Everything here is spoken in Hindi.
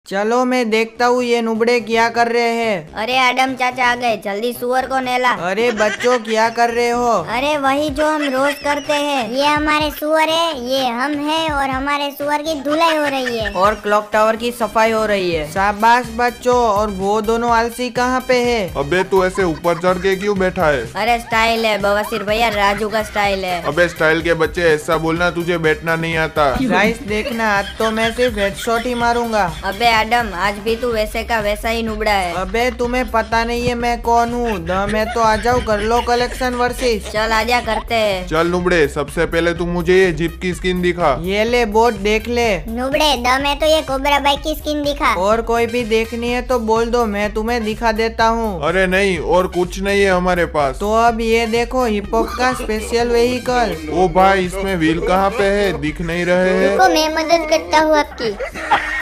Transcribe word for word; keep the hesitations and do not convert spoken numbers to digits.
चलो मैं देखता हूँ ये नुबड़े क्या कर रहे हैं। अरे आडम चाचा आ गए, जल्दी सुअर को नेला। अरे बच्चों क्या कर रहे हो? अरे वही जो हम रोज करते हैं। ये हमारे सुअर है, ये हम हैं और हमारे सुअर की धुलाई हो रही है और क्लॉक टावर की सफाई हो रही है। शाबाश बच्चों। और वो दोनों आलसी कहाँ पे है? अबे तू ऐसे ऊपर चढ़ के क्यों बैठा है? अरे स्टाइल है बवासीर भैया, राजू का स्टाइल है। अबे स्टाइल के बच्चे ऐसा बोलना, तुझे बैठना नहीं आता। गाइस देखना, आज तो मैं सिर्फ हेडशॉट ही मारूंगा। अबे आडम आज भी तू वैसे का वैसा ही नुबड़ा है। अबे तुम्हें पता नहीं है मैं कौन हूँ। दम है तो आ जाओ, कर लो कलेक्शन वर्सेस। चल आजा करते हैं। चल नुबड़े, सबसे पहले तू मुझे ये जीप की स्किन दिखा। ये ले बोट, देख ले। नुबड़े दम है तो ये कोबरा बाइक की स्किन दिखा। और कोई भी देखनी है तो बोल दो, मैं तुम्हें दिखा देता हूँ। अरे नहीं, और कुछ नहीं है हमारे पास। तो अब ये देखो, हिप हॉप का स्पेशल व्हीकल। ओ भाई, इसमें व्हील कहाँ पे है? दिख नहीं रहे हैं। मैं मदद करता हूँ आपकी।